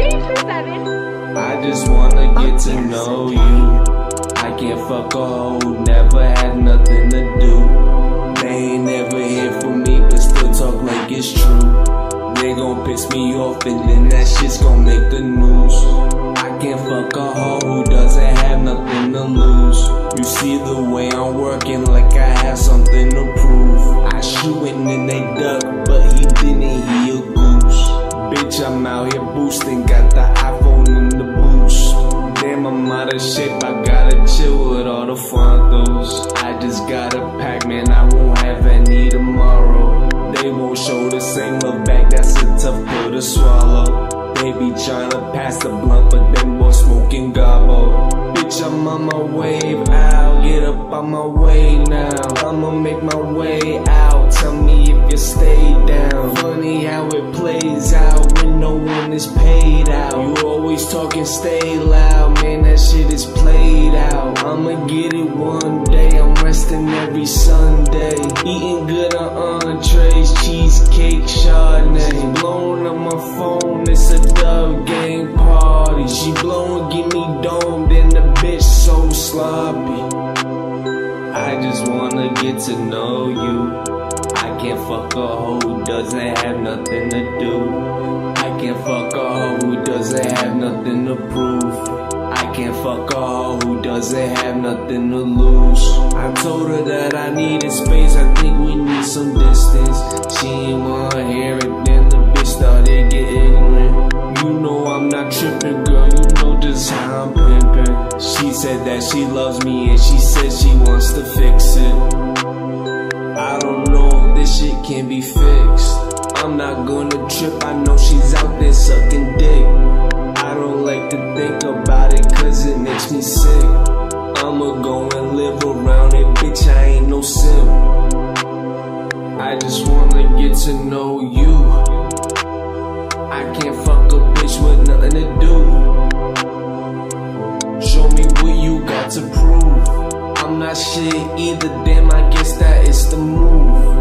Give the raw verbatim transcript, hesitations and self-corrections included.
I just wanna get to know you. I can't fuck a hoe, never had nothing to do. They ain't never here for me, but still talk like it's true. They gon' piss me off and then that shit's gon' make the news. I can't fuck a hoe who doesn't have nothing to lose. You see the way I'm working, like I have something to prove. I shoot and then they duck, but he didn't, he a goose. Bitch, I'm out here boosting, got the iPhone in the boost. Damn, I'm out of shape, I gotta chill with all the fontos. I just got a pack, man, I won't have any tomorrow. They won't show the same love back, that's a tough pill to swallow. They be tryna pass the blunt, but them boys smoking gobbo. Bitch, I'm on my way out, get up on my way now. I'ma make my way out, tell me if you stay down. Funny how it plays out when no one is paid out. You always talking, stay loud, man, that shit is played out. I'ma get it one day, I'm resting every Sunday. Eating good on entrees, cheesecake, Chardonnay. Blowing on my phone, it's a Dub Gang party. She blowing, get me domed, and the bitch so sloppy. I just wanna get to know you. I can't fuck a hoe who doesn't have nothing to do. I can't fuck a hoe who doesn't have nothing to prove. I can't fuck a hoe who doesn't have nothing to lose. I told her that I needed space, I think we need some distance. She ain't wanna hear it, then the bitch started getting ignorant. You know I'm not tripping, girl, you know just how I'm pimping. She said that she loves me and she said she wants to fix it. I don't know if this shit can be fixed. I'm not gonna trip, I know she's out there sucking dick. I don't like to think about it cause it makes me sick. I'ma go and live around it, bitch, I ain't no simp. I just wanna get to know you. I can't fuck a bitch with nothing to do. Show me what you got to prove. I'm not shit either, damn, I guess that is the move.